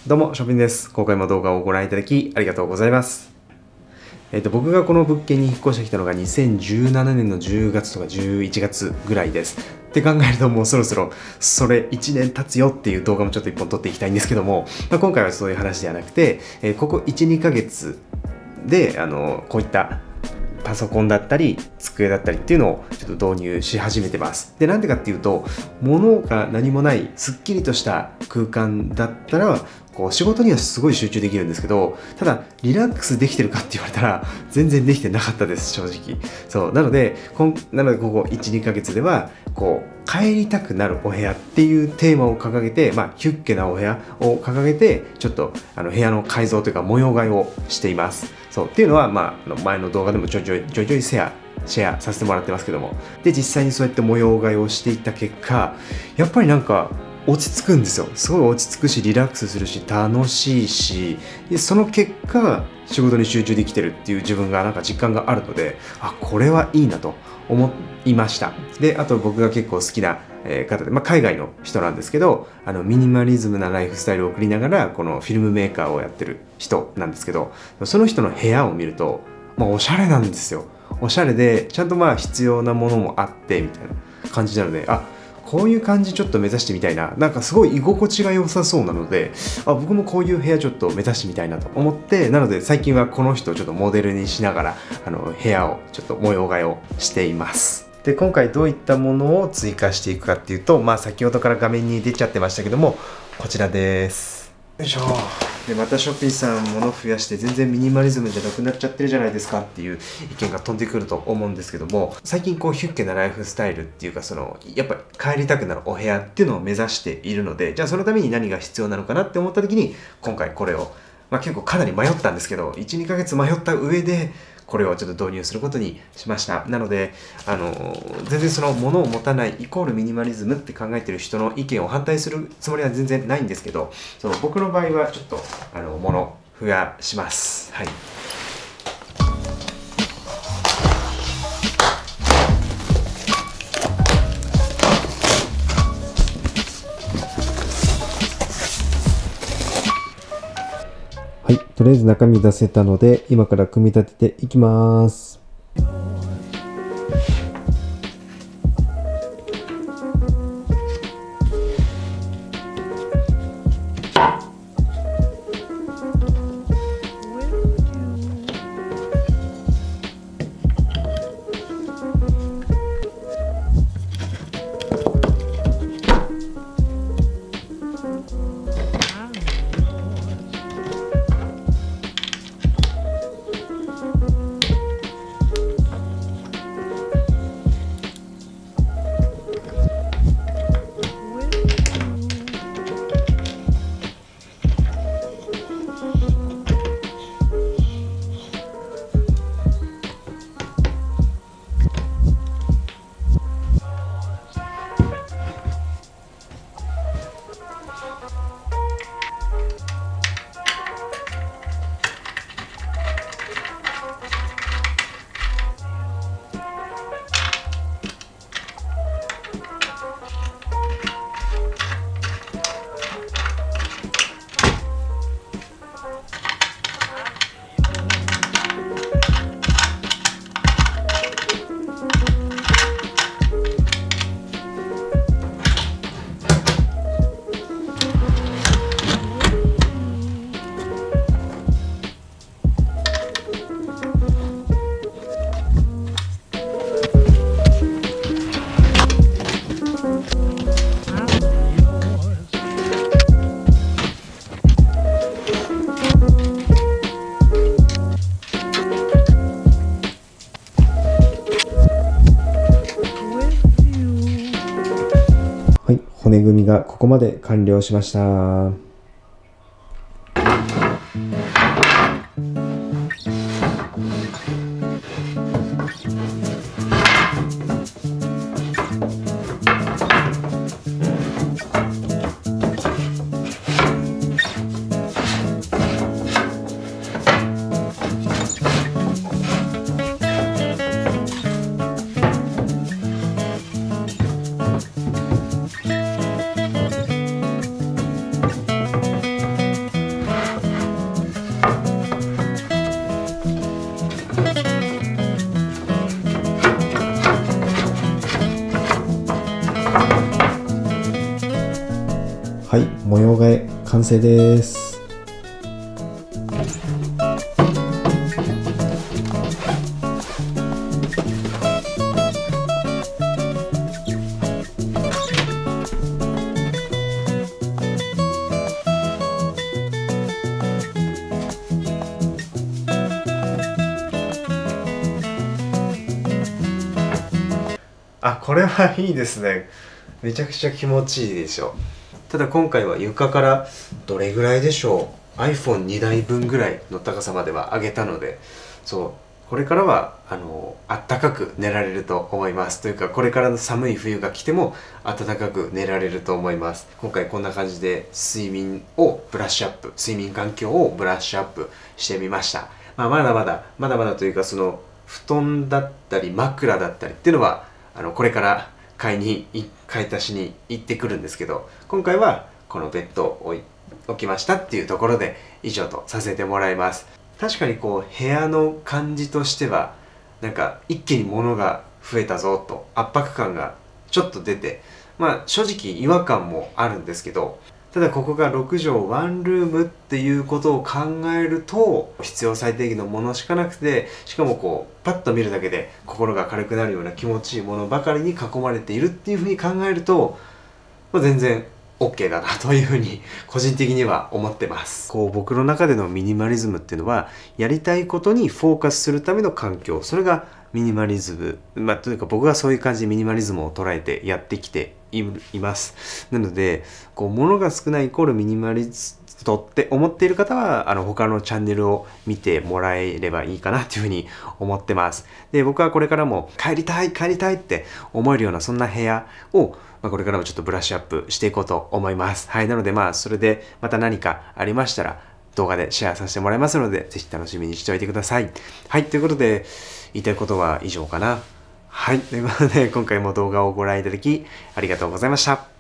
どうも、ショッピンです。今回も動画をご覧いただきありがとうございます。僕がこの物件に引っ越してきたのが2017年の10月とか11月ぐらいです。って考えるともうそろそろそれ1年経つよっていう動画もちょっと1本撮っていきたいんですけども、今回はそういう話ではなくて、ここ1、2ヶ月でこういったパソコンだったり机だったりっていうのをちょっと導入し始めてます。で、なんでかっていうと、物が何もないすっきりとした空間だったらこう仕事にはすごい集中できるんですけど、ただリラックスできてるかって言われたら全然できてなかったです、正直。そうなのでここ1、2ヶ月ではこう帰りたくなるお部屋っていうテーマを掲げて、ヒュッケなお部屋を掲げてちょっと部屋の改造というか模様替えをしています。そうっていうのは、前の動画でもちょいちょいシェアさせてもらってますけども、で実際にそうやって模様替えをしていった結果、やっぱりなんか落ち着くんですよ。すごい落ち着くし、リラックスするし、楽しいし、でその結果仕事に集中できてるっていう自分がなんか実感があるので、これはいいなと思いました。で、あと僕が結構好きな方で、海外の人なんですけど、ミニマリズムなライフスタイルを送りながらこのフィルムメーカーをやってる人なんですけど、その人の部屋を見ると、おしゃれなんですよ。おしゃれでちゃんと必要なものもあってみたいな感じなので、こういう感じちょっと目指してみたいな、なんかすごい居心地が良さそうなので、僕もこういう部屋ちょっと目指してみたいなと思って、なので最近はこの人をちょっとモデルにしながら部屋をちょっと模様替えをしています。で、今回どういったものを追加していくかっていうと、先ほどから画面に出ちゃってましたけども、こちらです。よいしょ。で、またショッピンさん物増やして全然ミニマリズムじゃなくなっちゃってるじゃないですかっていう意見が飛んでくると思うんですけども、最近こうヒュッケなライフスタイルっていうか、やっぱ帰りたくなるお部屋っていうのを目指しているので、じゃあそのために何が必要なのかなって思った時に、今回これを結構かなり迷ったんですけど、1、2ヶ月迷った上でこれをちょっと導入することにしました。なので全然その物を持たないイコールミニマリズムって考えてる人の意見を反対するつもりは全然ないんですけど、僕の場合はちょっと物増やします。はい。はい、とりあえず中身出せたので、今から組み立てていきます。はい、骨組みがここまで完了しました。 模様替え完成です。あ、これはいいですね。めちゃくちゃ気持ちいいでしょ。ただ今回は床からどれぐらいでしょう、 iPhone2 台分ぐらいの高さまでは上げたので、これからはあったかく寝られると思います。というか、これからの寒い冬が来ても暖かく寝られると思います。今回こんな感じで睡眠をブラッシュアップ、睡眠環境をブラッシュアップしてみました。まだまだというか、その布団だったり枕だったりっていうのはこれから買い足しに行ってくるんですけど、今回はこのベッドを置きましたっていうところで以上とさせてもらいます。確かにこう部屋の感じとしてはなんか一気に物が増えたぞと圧迫感がちょっと出て、正直違和感もあるんですけど、ただここが6畳ワンルームっていうことを考えると必要最低限のものしかなくて、しかもこうパッと見るだけで心が軽くなるような気持ちいいものばかりに囲まれているっていうふうに考えると、全然 OK だなというふうに個人的には思ってます。こう僕の中でのミニマリズムっていうのは、やりたいことにフォーカスするための環境、それがミニマリズム、というか僕はそういう感じでミニマリズムを捉えてやってきています。なのでこう物が少ないイコールミニマリズムって思っている方は他のチャンネルを見てもらえればいいかなというふうに思ってます。で、僕はこれからも帰りたいって思えるようなそんな部屋をこれからもちょっとブラッシュアップしていこうと思います。はい、なのでそれでまた何かありましたら動画でシェアさせてもらいますので、ぜひ楽しみにしておいてください。はい、ということで言いたいことは以上かな。はい、ということで今回も動画をご覧いただきありがとうございました。